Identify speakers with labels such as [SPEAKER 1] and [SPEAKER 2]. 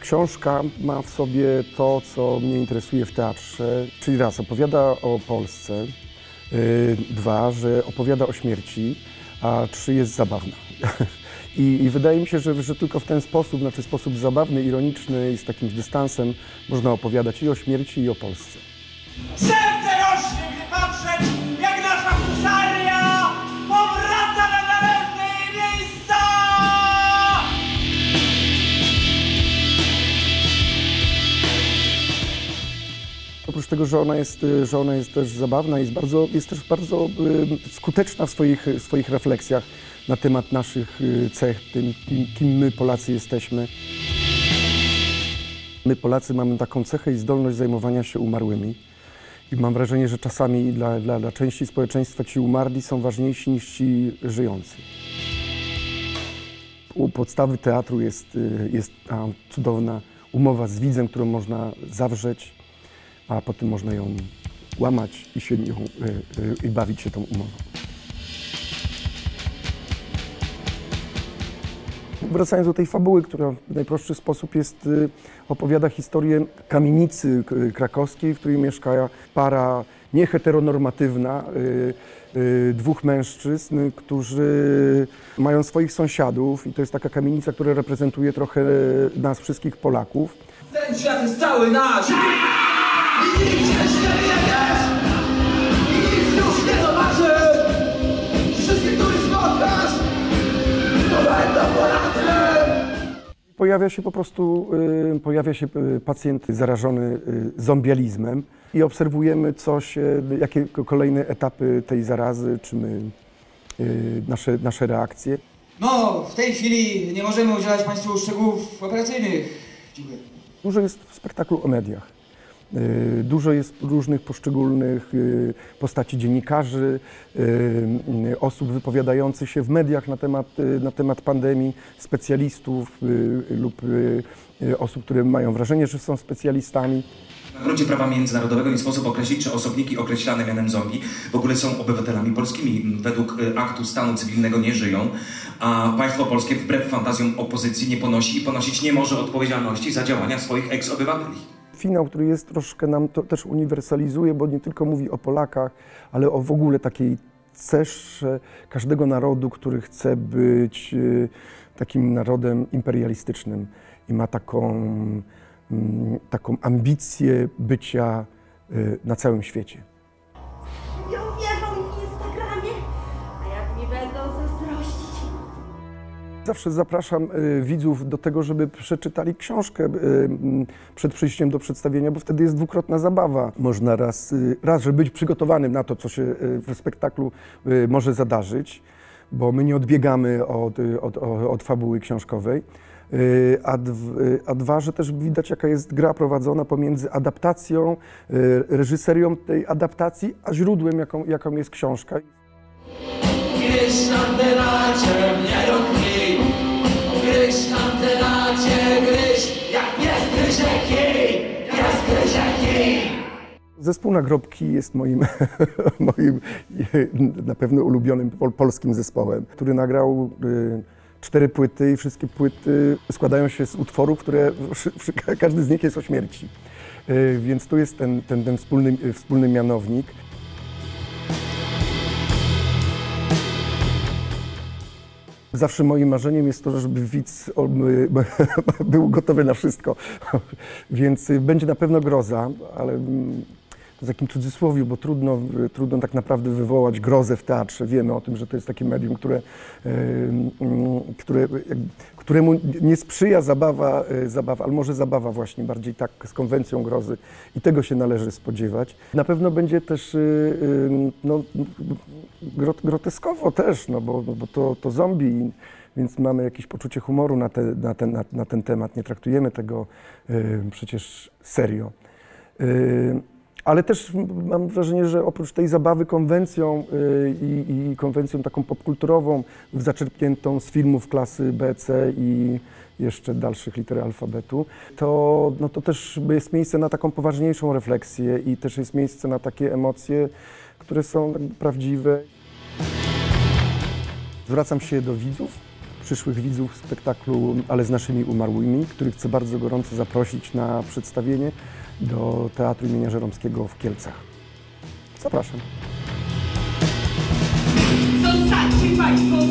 [SPEAKER 1] książka ma w sobie to, co mnie interesuje w teatrze, czyli raz, opowiada o Polsce, dwa, że opowiada o śmierci, a trzy, jest zabawna. I wydaje mi się, że tylko w ten sposób, znaczy sposób zabawny, ironiczny i z takim dystansem można opowiadać i o śmierci, i o Polsce.
[SPEAKER 2] Serce rośnie, gdy patrzeć, jak nasza husaria powraca na należne jej miejsca!
[SPEAKER 1] Oprócz tego, że ona jest też zabawna, jest też bardzo skuteczna w swoich refleksjach na temat naszych cech, kim my Polacy jesteśmy. My Polacy mamy taką cechę i zdolność zajmowania się umarłymi. I mam wrażenie, że czasami dla części społeczeństwa ci umarli są ważniejsi niż ci żyjący. U podstawy teatru jest ta cudowna umowa z widzem, którą można zawrzeć, a potem można ją łamać i bawić się tą umową. Wracając do tej fabuły, która w najprostszy sposób opowiada historię kamienicy krakowskiej, w której mieszka para nieheteronormatywna, dwóch mężczyzn, którzy mają swoich sąsiadów i to jest taka kamienica, która reprezentuje trochę nas wszystkich Polaków.
[SPEAKER 2] Ten świat jest cały nasz! I nikt cię nie wiedzieć! I nic już nie zobaczy! Wszystkich, których spotkasz, to będą Polacy!
[SPEAKER 1] Pojawia się pacjent zarażony zombializmem i obserwujemy jakie kolejne etapy tej zarazy, nasze reakcje.
[SPEAKER 2] No, w tej chwili nie możemy udzielać Państwu szczegółów operacyjnych. Dziękuję.
[SPEAKER 1] Dużo jest w spektaklu o mediach. Dużo jest różnych poszczególnych postaci dziennikarzy, osób wypowiadających się w mediach na temat pandemii, specjalistów lub osób, które mają wrażenie, że są specjalistami.
[SPEAKER 3] Na gruncie prawa międzynarodowego nie sposób określić, czy osobniki określane mianem zombie w ogóle są obywatelami polskimi. Według aktu stanu cywilnego nie żyją, a państwo polskie wbrew fantazjom opozycji nie ponosi i ponosić nie może odpowiedzialności za działania swoich eks-obywateli.
[SPEAKER 1] Finał, który jest troszkę nam to też uniwersalizuje, bo nie tylko mówi o Polakach, ale o w ogóle takiej cesze każdego narodu, który chce być takim narodem imperialistycznym i ma taką ambicję bycia na całym świecie.
[SPEAKER 4] Nie uwierzą mi w Instagramie, a jak mi będą zazdrościć.
[SPEAKER 1] Zawsze zapraszam widzów do tego, żeby przeczytali książkę przed przyjściem do przedstawienia, bo wtedy jest dwukrotna zabawa. Można raz, żeby być przygotowanym na to, co się w spektaklu może zadarzyć, bo my nie odbiegamy od fabuły książkowej. A dwa, że też widać, jaka jest gra prowadzona pomiędzy adaptacją, reżyserią tej adaptacji, a źródłem, jaką jest książka.
[SPEAKER 2] Gryź na teracie, mnie dotknij. Gryź na teracie, gryź, jak pies gryzie kij. Pies gryzie kij.
[SPEAKER 1] Zespół Nagrobki jest moim na pewno ulubionym polskim zespołem, który nagrał 4 płyty i wszystkie płyty składają się z utworów, które każdy z nich jest o śmierci. Więc tu jest ten wspólny mianownik. Zawsze moim marzeniem jest to, żeby widz był gotowy na wszystko. Więc będzie na pewno groza, ale w takim cudzysłowiu, bo trudno tak naprawdę wywołać grozę w teatrze. Wiemy o tym, że to jest takie medium, któremu nie sprzyja zabawa, ale może zabawa właśnie bardziej tak z konwencją grozy i tego się należy spodziewać. Na pewno będzie też groteskowo też, bo to zombie, więc mamy jakieś poczucie humoru na ten temat. Nie traktujemy tego przecież serio. Ale też mam wrażenie, że oprócz tej zabawy konwencją i konwencją taką popkulturową, zaczerpniętą z filmów klasy B, C i jeszcze dalszych liter alfabetu, to też jest miejsce na taką poważniejszą refleksję i też jest miejsce na takie emocje, które są prawdziwe. Zwracam się do widzów przyszłych widzów spektaklu Ale z naszymi umarłymi, których chcę bardzo gorąco zaprosić na przedstawienie do Teatru im. Żeromskiego w Kielcach. Zapraszam.
[SPEAKER 5] Zostańcie Państwo